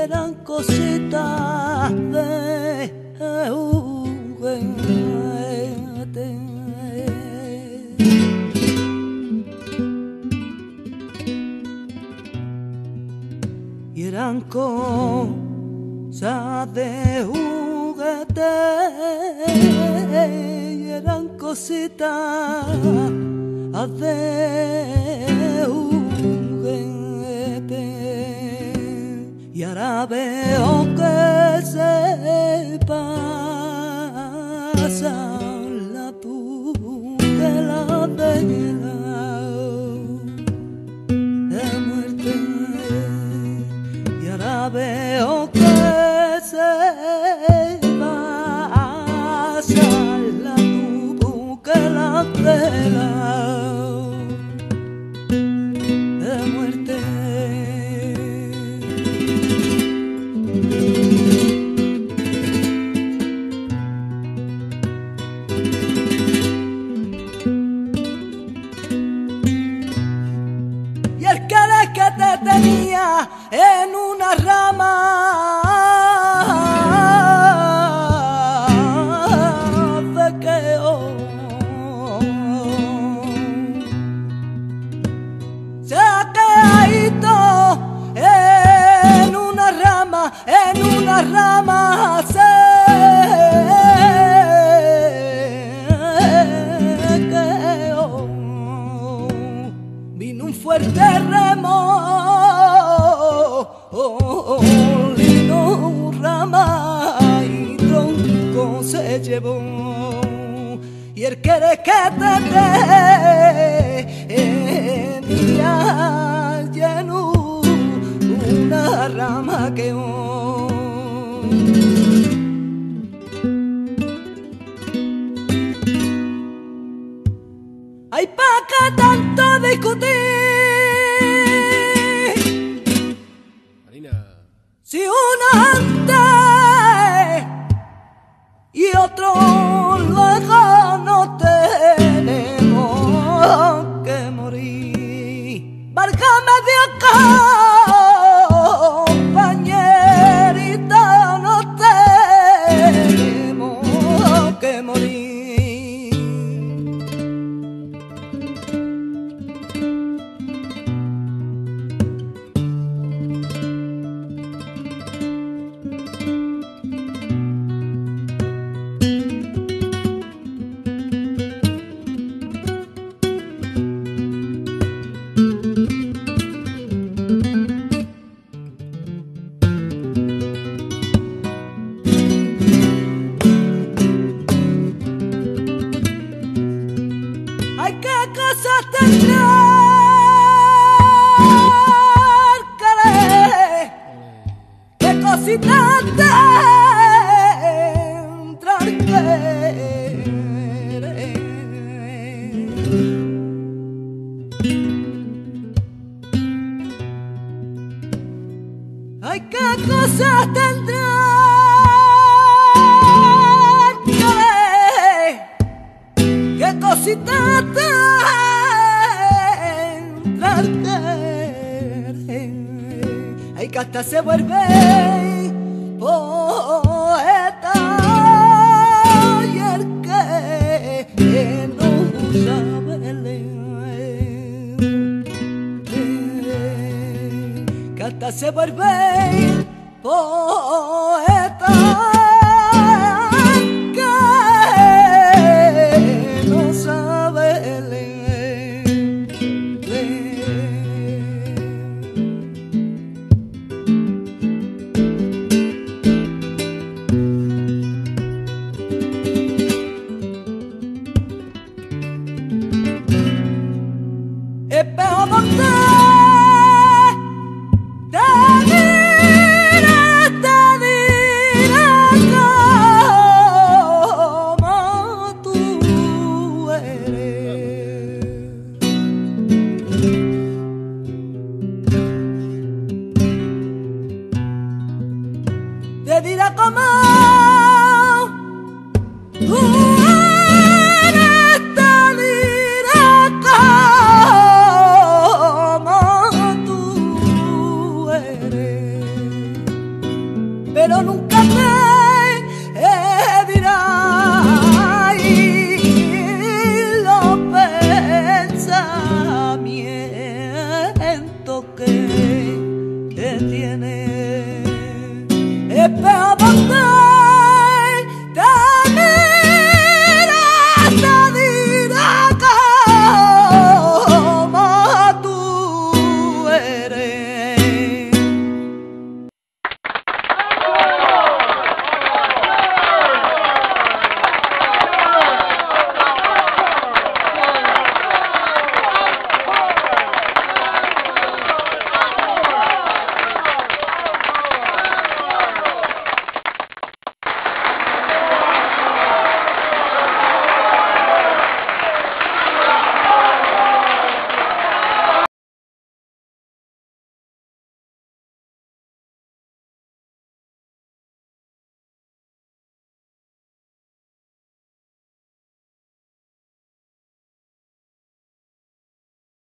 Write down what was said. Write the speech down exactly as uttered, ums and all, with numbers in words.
eran cositas de juguete. Y eran cosas de juguete, y eran cositas de juguete. Y ahora veo que se pasa la tutela de la de muerte. Y ahora veo que se pasa la tutela de la de muerte. Y el querer que te tenía en una rama se quedó, se ha quedado en una rama, en una rama se quedó. Vino un fuerte remolino, rama y tronco se llevó. Y el querer que te tenía lleno una rama que ay, pa' que tanto discutir, Marina. si uno antes y otro luego no tenemos que morir. Válgame Dios, compañerita, no tenemos que morir. Ay, qué cosas tendrán que leer, qué cositas tendrán que leer. Ay, qué cosas tendrán que leer, qué cositas tendrán que leer. Ay, que hasta se vuelve poeta y el que no sabe leer, que hasta se vuelve poeta que no sabe leer, leer. Espejo donde te diré, te diré como tú eres. Te diré como tú eres, te diré como tú eres. pero nunca te dirá los pensamientos que, que tiene.